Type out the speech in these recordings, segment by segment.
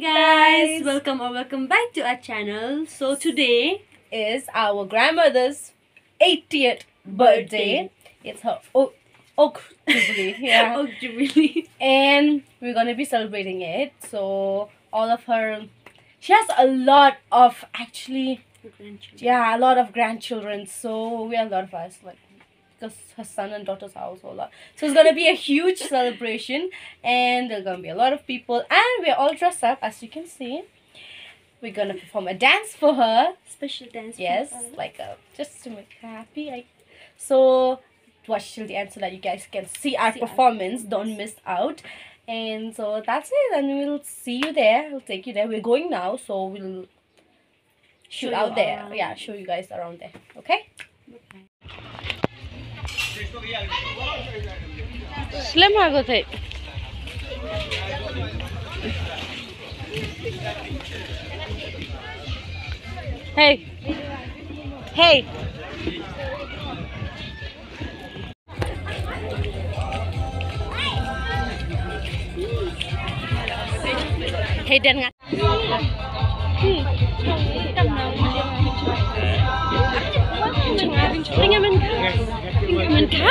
guys, welcome back to our channel. So today is our grandmother's 80th birthday. It's her oak jubilee. Yeah. Oak Jubilee. And we're gonna be celebrating it. So all of her, she has a lot of a lot of grandchildren. So we are a lot of us, like, because her son and daughters are also a lot. So it's gonna be a huge celebration, and there's gonna be a lot of people, and we're all dressed up, as you can see. We're gonna perform a dance for her. Special dance. Yes, like just to make her happy. So watch till the end so that you guys can see our performance. Don't miss out. And so that's it, and we'll see you there. We'll take you there. We're going now, so we'll shoot out there. Around. Yeah, show you guys around there. Okay? Slim hago thai. Hey. Hey. Hey dan nga. Tingnan menkha.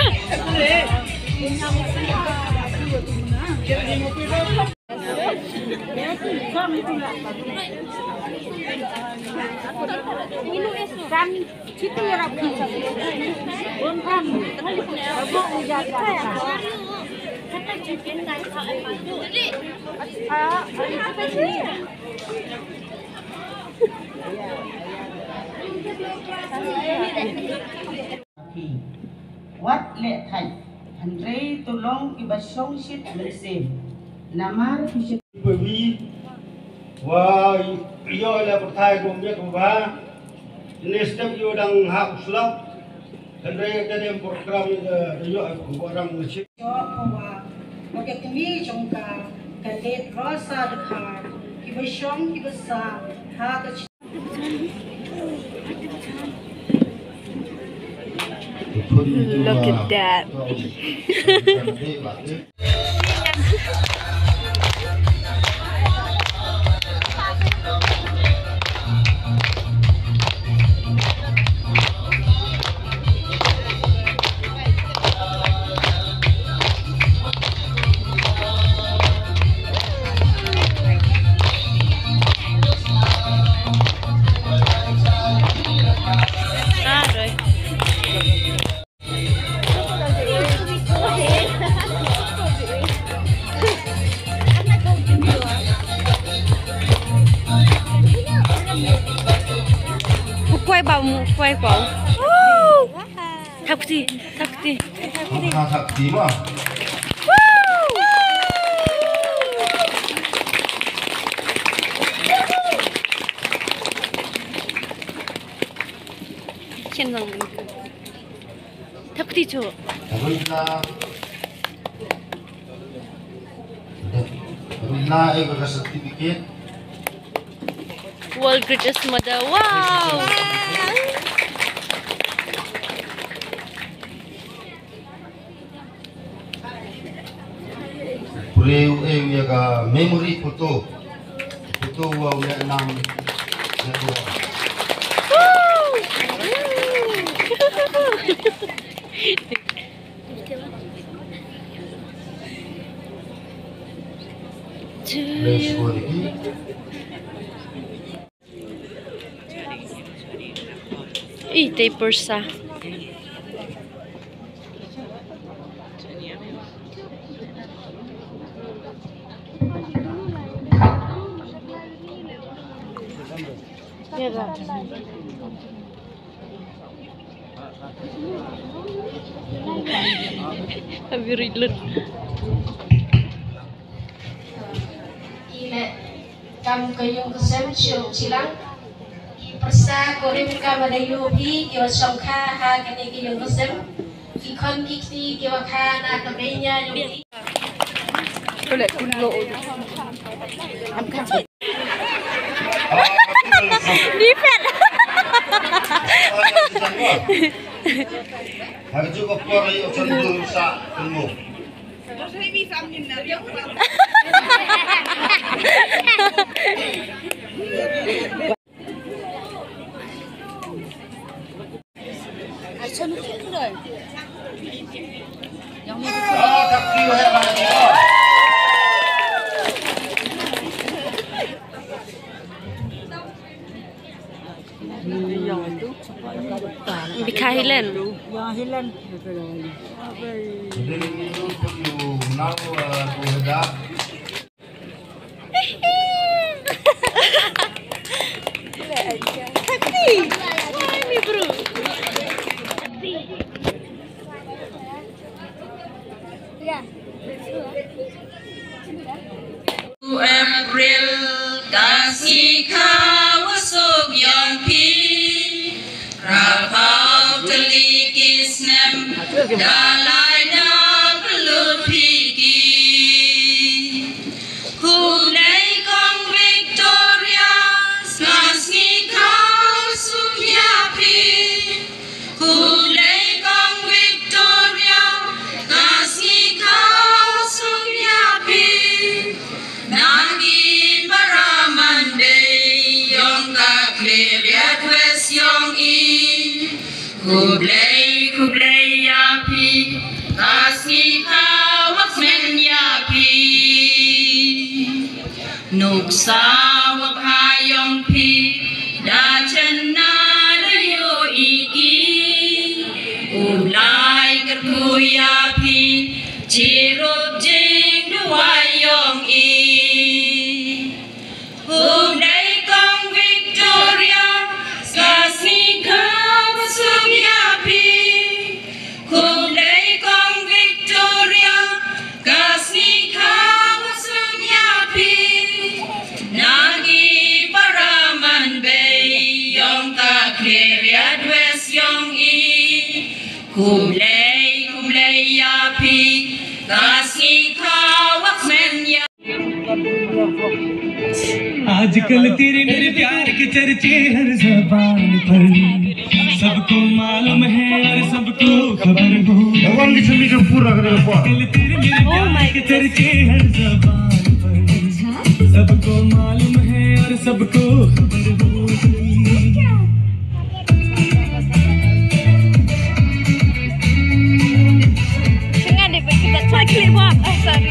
Wat lệ thành hành rây tu long iba song shit lệ xem namar fisher bởi vì và do là một thai gồm biết và nên step yêu đang học slot thành ra cái đêm program do của orang Mesir cho hoa bagi kami jongka kadet rasa dekat iba song iba sa ha ka Look at that. Quay quẩu. Thật gì? thật gì mà Trên lòng thật gì chỗ? Rina ego certificate. World Greatest Mother. Wow! Boleh yang ga memory photo wa nam Ih, taper sa. Very good. Ile kam kayong kasem silang persa korim kamadayo bi yo songkha ha kani kayong kasem ikon kiksi kiwakha na kamenya yung Boleh kulo. Dipet. Hari juga keluar ayo cenderung sa temu. Bika Hilen. April kasih kau masuk yang pi rapau telikis nem dalai na belut pigi hulai kong Victoria kasih kau masuk yang pi hulai kong Victoria kasih kau masuk yang pi Nagi paramande yong ka kleriat wes yong i kublai yapi kasih kawak men yapi nuksa wak hayong pi da chena dayo iki ulai kerku yapi cirut jing duwayong i Hulai kong Victoria, kasih kau masuk yapi. Hulai kong Victoria, kasih kau masuk yapi. Nagi paraman bay, yong tak kleriat wes yong i. Hulai yapi, kasih kau wakmen yapi. आजकल तेरे मेरे प्यार के चर्चे हर ज़बान पर सबको मालूम है और सबको खबर हो आजकल तेरे मेरे प्यार के चर्चे हर ज़बान पर सबको मालूम है और सबको खबर हो Jangan deh kita try clip up. Oh sorry.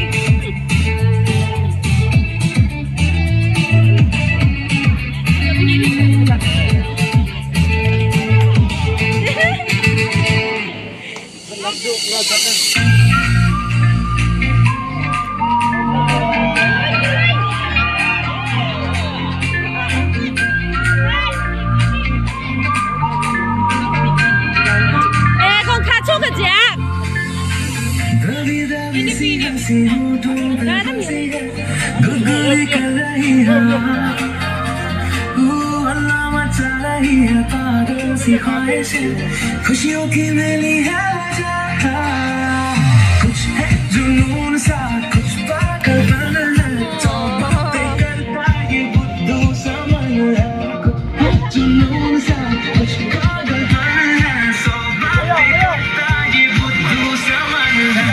Con khá chút rồi chị ạ. खुशियों की मेली है कुछ है जुनून सा कुछ पागल बन है तो बातें करता ये बुद्धू समझ है कुछ है जुनून सा कुछ पागल बन है सो बातें करता ये बुद्धू समझ है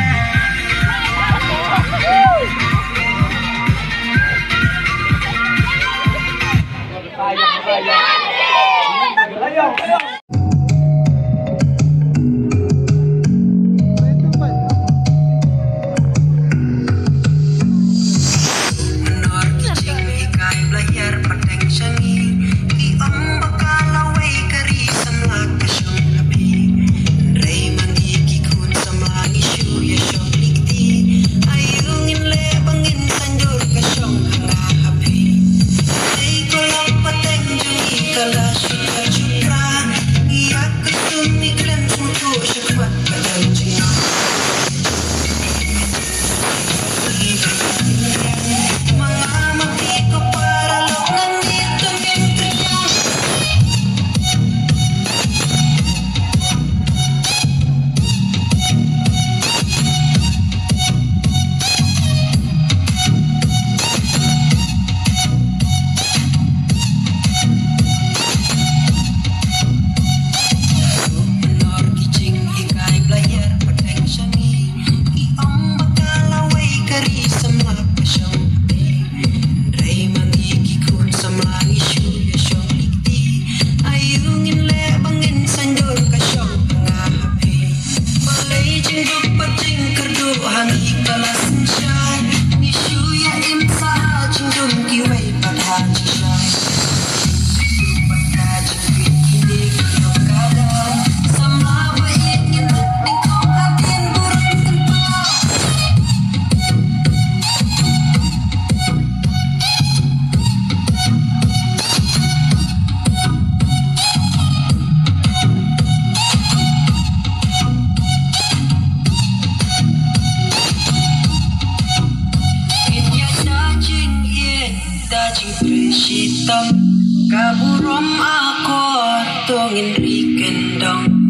Hitam kaburom akor tongin rikendang